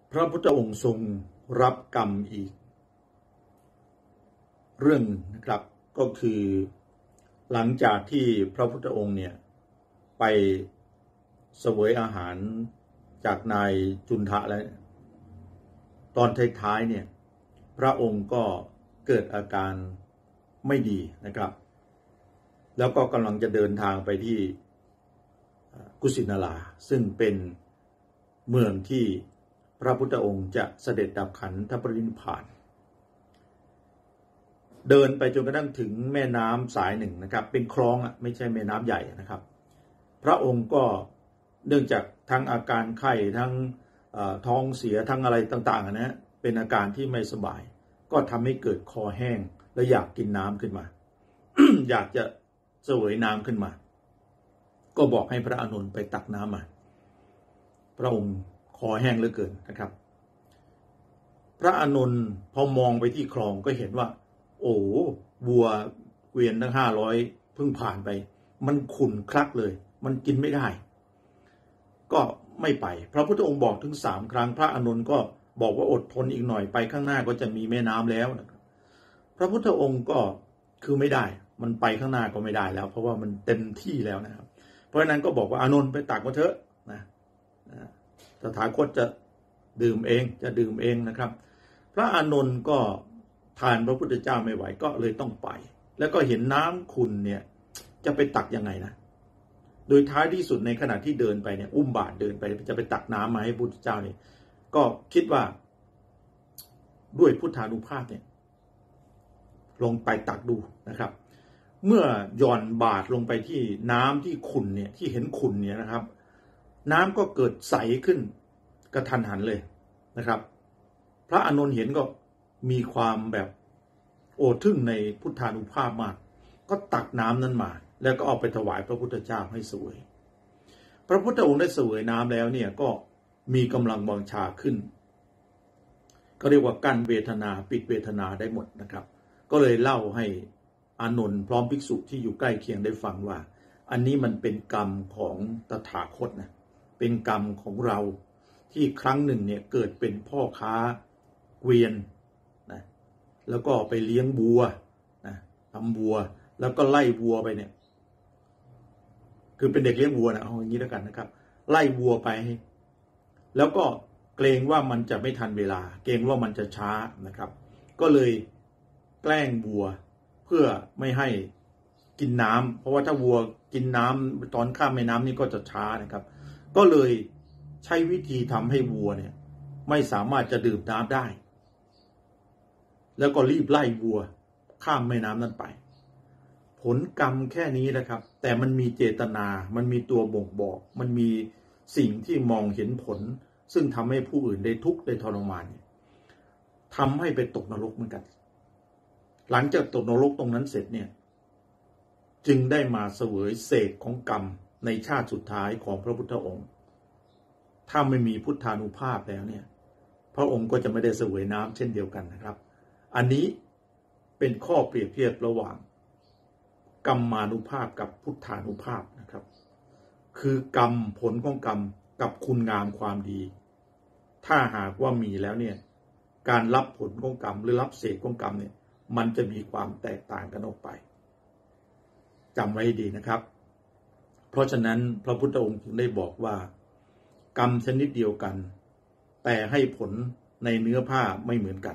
พระพุทธองค์ทรงรับกรรมอีกเรื่องนะครับก็คือหลังจากที่พระพุทธองค์เนี่ยไปเสวยอาหารจากนายจุนทะแล้วตอนท้ายๆเนี่ยพระองค์ก็เกิดอาการไม่ดีนะครับแล้วก็กำลังจะเดินทางไปที่กุสินาราซึ่งเป็นเมืองที่พระพุทธองค์จะเสด็จดับขันธปรินิพพานเดินไปจนกระทั่งถึงแม่น้ำสายหนึ่งนะครับเป็นคลองไม่ใช่แม่น้ำใหญ่นะครับพระองค์ก็เนื่องจากทั้งอาการไข้ทั้งท้องเสียทั้งอะไรต่างๆนะเป็นอาการที่ไม่สบายก็ทำให้เกิดคอแห้งและอยากกินน้ำขึ้นมา อยากจะเสวยน้ำขึ้นมาก็บอกให้พระอานนท์ไปตักน้ำมาพระองค์คอแห้งเหลือเกินนะครับพระอานนท์พอมองไปที่คลองก็เห็นว่าโอ้วัวเกวียนทั้ง500เพิ่งผ่านไปมันขุ่นคลักเลยมันกินไม่ได้ก็ไม่ไปพระพุทธองค์บอกถึง3 ครั้งพระอานนท์ก็บอกว่าอดทนอีกหน่อยไปข้างหน้าก็จะมีแม่น้ำแล้วนะครับพระพุทธองค์ก็คือไม่ได้มันไปข้างหน้าก็ไม่ได้แล้วเพราะว่ามันเต็มที่แล้วนะครับเพราะฉะนั้นก็บอกว่าอานนท์ไปตักมาเถอะนะตถาคตจะดื่มเองจะดื่มเองนะครับพระอานนท์ก็ทานพระพุทธเจ้าไม่ไหวก็เลยต้องไปแล้วก็เห็นน้ำขุ่นเนี่ยจะไปตักยังไงนะโดยท้ายที่สุดในขณะที่เดินไปเนี่ยอุ้มบาตรเดินไปจะไปตักน้ำมาให้พระพุทธเจ้าเนี่ยก็คิดว่าด้วยพุทธานุภาพเนี่ยลงไปตักดูนะครับเมื่อหย่อนบาตรลงไปที่น้ำที่ขุ่นเนี่ยที่เห็นขุ่นเนี่ยนะครับน้ำก็เกิดใสขึ้นกระทันหันเลยนะครับพระอานนท์เห็นก็มีความแบบโอ้ทึ่งในพุทธานุภาพมากก็ตักน้ำนั้นมาแล้วก็เอาไปถวายพระพุทธเจ้าให้เสวยพระพุทธองค์ได้เสวยน้ำแล้วเนี่ยก็มีกำลังวังชาขึ้นก็เรียกว่ากั้นเวทนาปิดเวทนาได้หมดนะครับก็เลยเล่าให้อานนท์พร้อมภิกษุที่อยู่ใกล้เคียงได้ฟังว่าอันนี้มันเป็นกรรมของตถาคตนะเป็นกรรมของเราที่ครั้งหนึ่งเนี่ยเกิดเป็นพ่อค้าเกวียนนะแล้วก็ไปเลี้ยงวัวนะทำวัวแล้วก็ไล่วัวไปเนี่ยคือเป็นเด็กเลี้ยงวัวนะเอาอย่างนี้แล้วกันนะครับไล่วัวไปแล้วก็เกรงว่ามันจะไม่ทันเวลาเกรงว่ามันจะช้านะครับก็เลยแกล้งวัวเพื่อไม่ให้กินน้ำเพราะว่าถ้าวัวกินน้ำตอนข้ามแม่น้ำนี่ก็จะช้านะครับก็เลยใช้วิธีทำให้วัวเนี่ยไม่สามารถจะดื่มน้ำได้แล้วก็รีบไล่วัวข้ามแม่น้ำนั้นไปผลกรรมแค่นี้นะครับแต่มันมีเจตนามันมีตัวบ่งบอกมันมีสิ่งที่มองเห็นผลซึ่งทำให้ผู้อื่นได้ทุกข์ได้ทรมานทำให้ไปตกนรกเหมือนกันหลังจากตกนรกตรงนั้นเสร็จเนี่ยจึงได้มาเสวยเศษของกรรมในชาติสุดท้ายของพระพุทธองค์ถ้าไม่มีพุทธานุภาพแล้วเนี่ยพระองค์ก็จะไม่ได้เสวยน้ำเช่นเดียวกันนะครับอันนี้เป็นข้อเปรียบเทียบระหว่างกรรมานุภาพกับพุทธานุภาพนะครับคือกรรมผลของกรรมกับคุณงามความดีถ้าหากว่ามีแล้วเนี่ยการรับผลของกรรมหรือรับเศษของกรรมเนี่ยมันจะมีความแตกต่างกันออกไปจำไว้ให้ดีนะครับเพราะฉะนั้นพระพุทธองค์จึงได้บอกว่ากรรมชนิดเดียวกันแต่ให้ผลในเนื้อผ้าไม่เหมือนกัน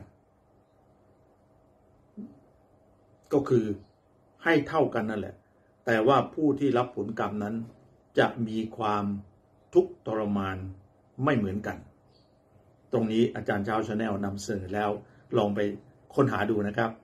ก็คือให้เท่ากันนั่นแหละแต่ว่าผู้ที่รับผลกรรมนั้นจะมีความทุกข์ทรมานไม่เหมือนกันตรงนี้อาจารย์เช้าชาแนลนำเสนอแล้วลองไปค้นหาดูนะครับ